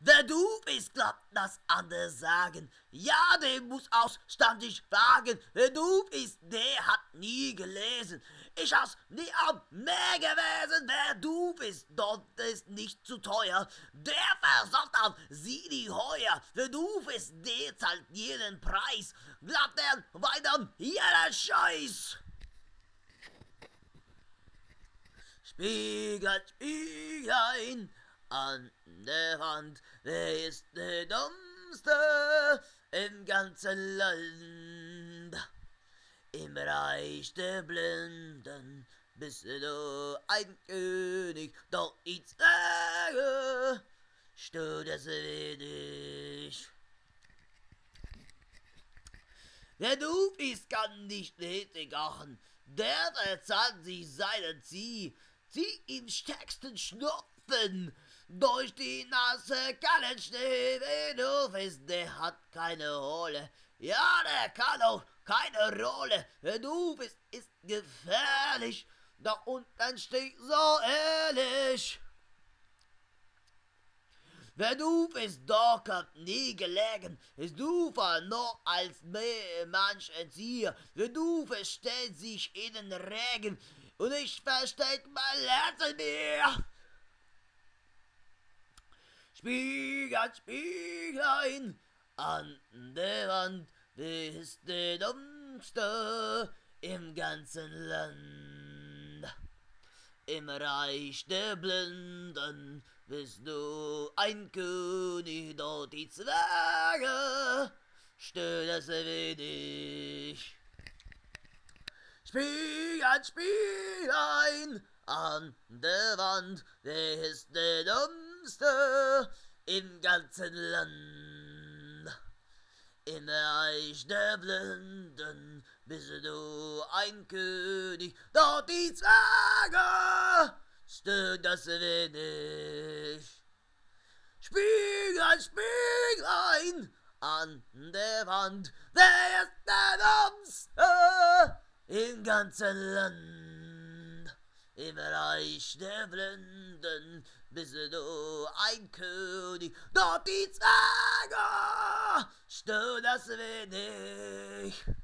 Wer du bist, glaubt, das andere sagen. Ja, den muss ausstandig fragen. Wer du bist, der hat nie gelesen. Ich hab's nie am Meer gewesen. Wer du bist, dort ist nicht zu teuer. Der versorgt auf sie die Heuer. Wer du bist, der zahlt jeden Preis. Glaubt er weiter jeder Scheiß. Spiegel, Spieglein an der Wand, wer ist der Dummste im ganzen Land? Im Reich der Blinden bist du ein König, doch ich sage, stört es wenig. Wer du bist, kann nicht richtig achen, der verzahlt sich seinen Zieh im stärksten Schnupfen durch die Nase kalten Schnee. Wer du bist, der hat keine Rolle, ja, der kann auch keine Rolle. Wer du bist, ist gefährlich, da unten steht so ehrlich. Wer du bist, doch hat nie gelegen, ist du nur als manch Erzieher. Wer du verstellt sich in den Regen, und ich versteck mein Herz in mir. Spiegel, Spieglein an der Wand, wer ist der Dummste im ganzen Land? Im Reich der Blinden bist du ein König, doch die Zwerge stört es wenig. Spiegel, Spieglein an der Wand, wer ist der Dummste im ganzen Land? Im Reich der Blinden bist du ein König, doch die Zwerge stört das wenig. Spiegel, Spieglein an der Wand, wer ist der Dummste im ganzen Land? Im Reich der Blinden bist du ein König, doch die Zwerge stört das wenig.